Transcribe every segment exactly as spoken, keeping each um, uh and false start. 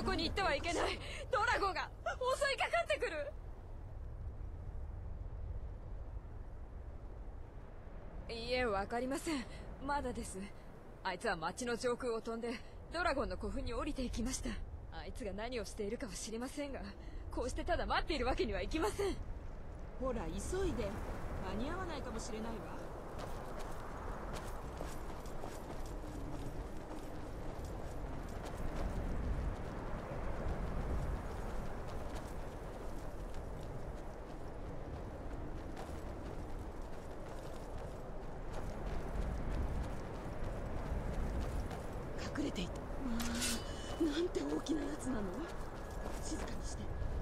こに行ってはいけない。ドラゴンが襲いかかってくる。いいえ、わかりません。まだです。あいつは町の上空を飛んでドラゴンの古墳に降りていきました。あいつが何をしているかは知りませんが、こうしてただ待っているわけにはいきません。 ほら急いで、間に合わないかもしれないわ。隠れていた。まあ、なんて大きなやつなの。静かにして。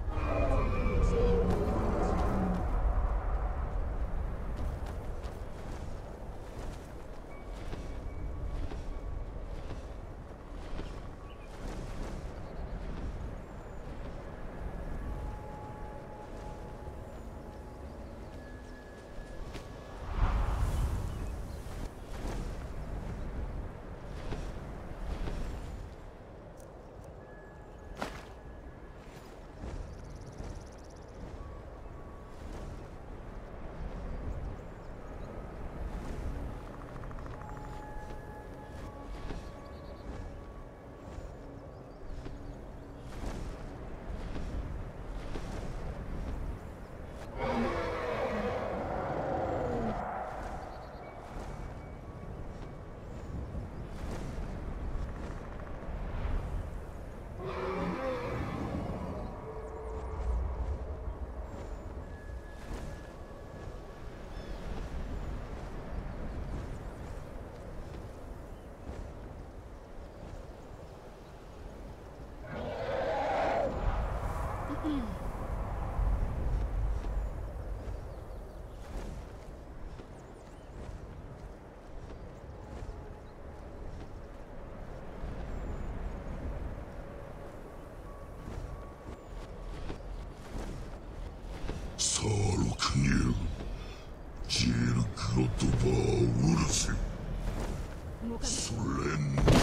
サーロクニエル、ジエル・クロトバー・ウルセ、ソレン・ゾ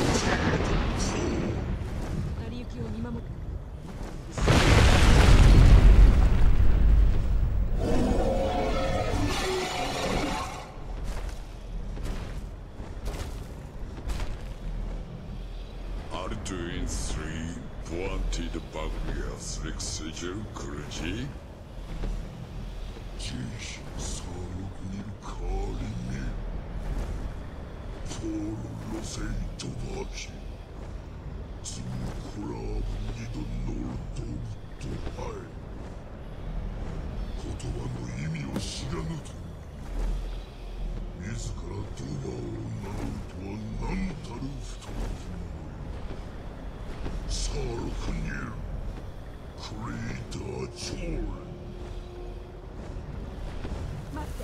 成り行きを見守る。 Arduin three pointed barriers exigent clergy. Jish Saruk Nil Kalini. For Losei Tovaki. Zimkurab Nido Nordo Tohai. 言葉の意味を知らぬと自らドバを名乗るとは何たる不当サーロクニエル、クレイター・ジョール。 待って。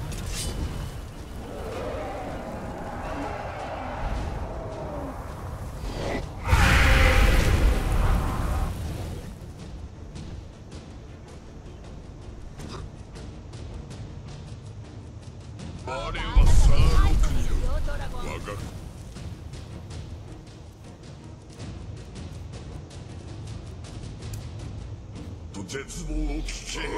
あれはサーロクニエル、わかる。絶望を聞け。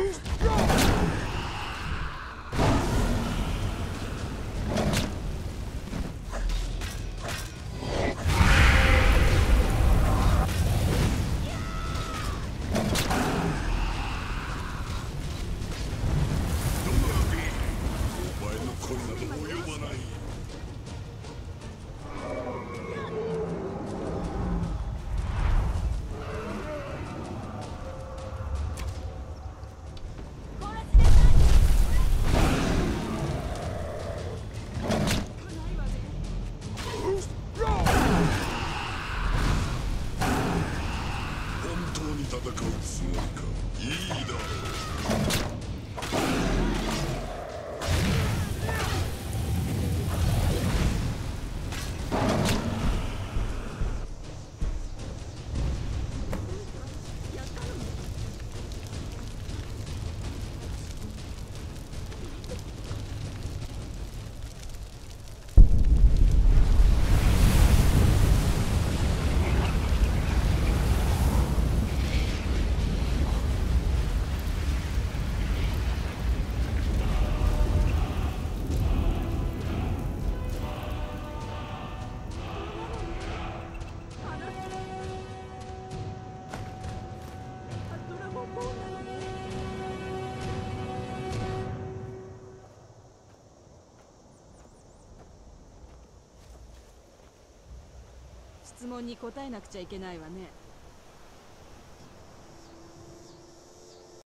こ質問に答えなくちゃいけないわね。